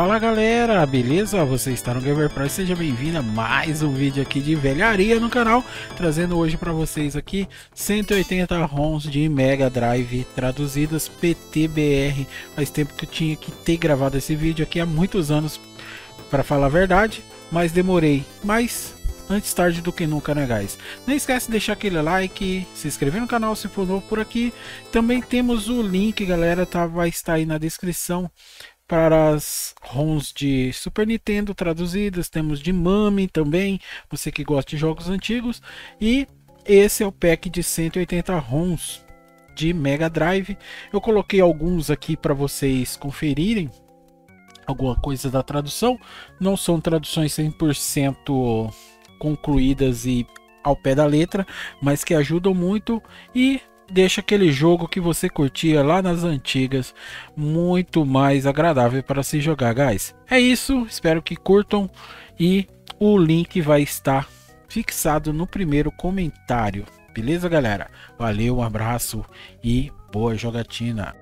Fala galera, beleza? Você está no Gamer Pro, seja bem-vindo a mais um vídeo aqui de velharia no canal, trazendo hoje para vocês aqui 180 ROMs de Mega Drive traduzidas PTBR. Faz tempo que eu tinha que ter gravado esse vídeo aqui, há muitos anos para falar a verdade, mas demorei, antes tarde do que nunca, né guys? Não esquece de deixar aquele like, se inscrever no canal se for novo por aqui. Também temos o link, galera, vai estar aí na descrição para as ROMs de Super Nintendo traduzidas. Temos de Mami também, você que gosta de jogos antigos. E esse é o pack de 180 ROMs de Mega Drive. Eu coloquei alguns aqui para vocês conferirem alguma coisa da tradução. Não são traduções 100% concluídas e ao pé da letra, mas que ajudam muito e deixa aquele jogo que você curtia lá nas antigas muito mais agradável para se jogar, guys. É isso, espero que curtam e o link vai estar fixado no primeiro comentário. Beleza, galera? Valeu, um abraço e boa jogatina.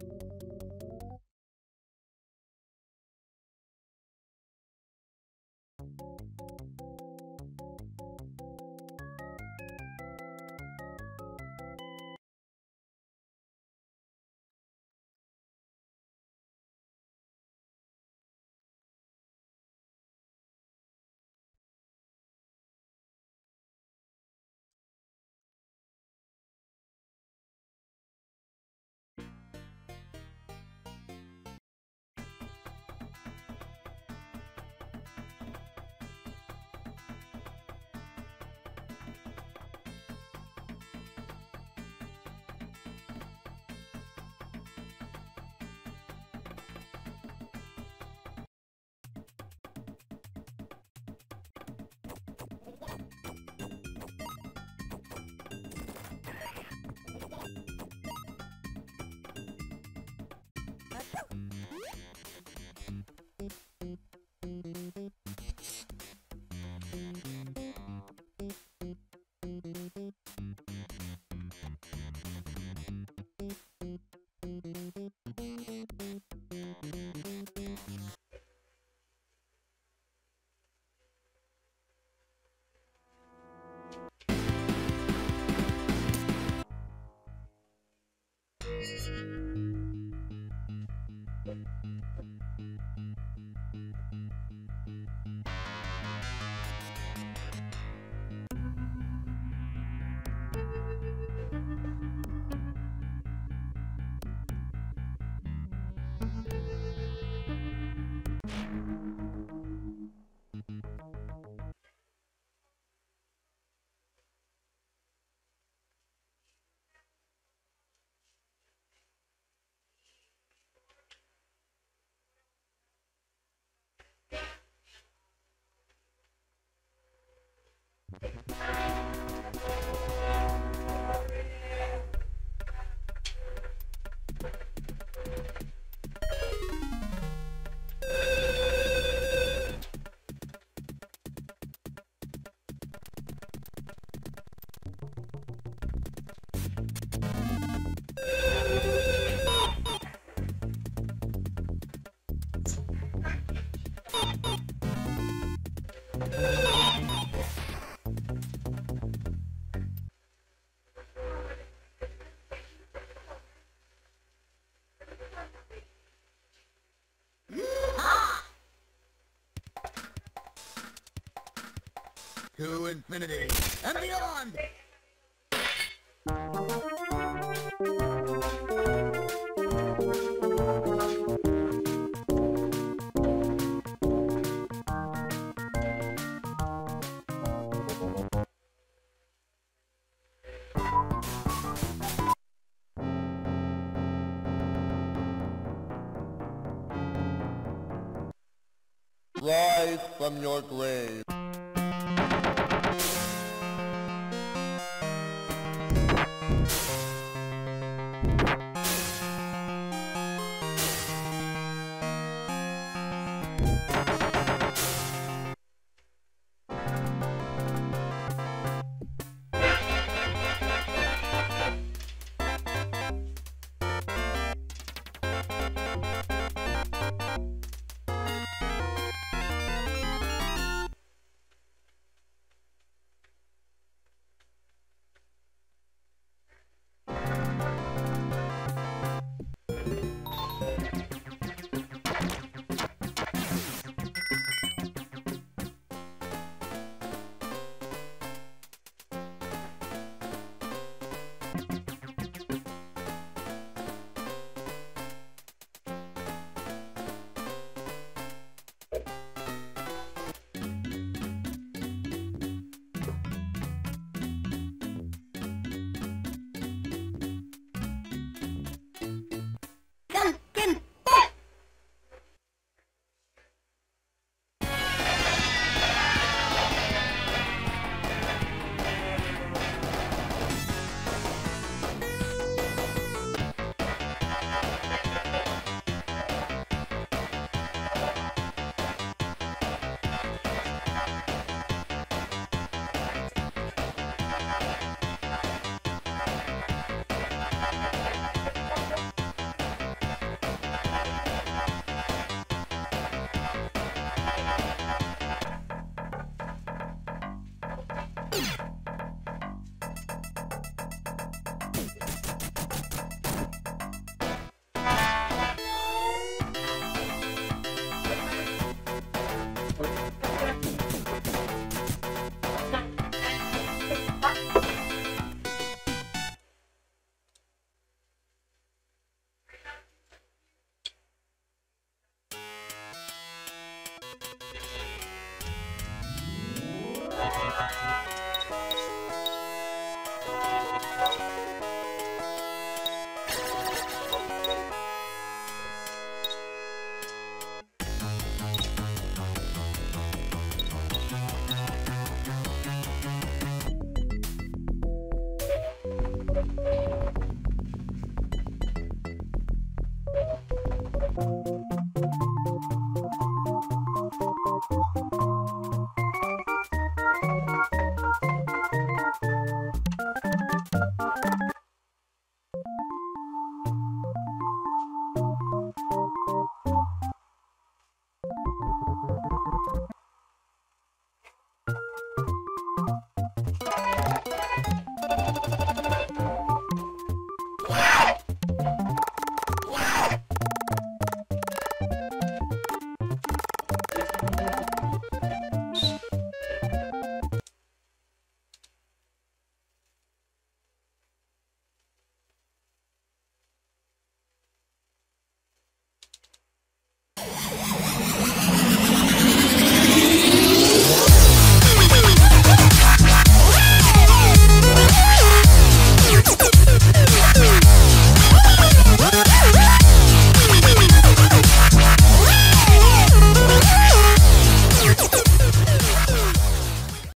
To infinity and beyond! Rise from your grave.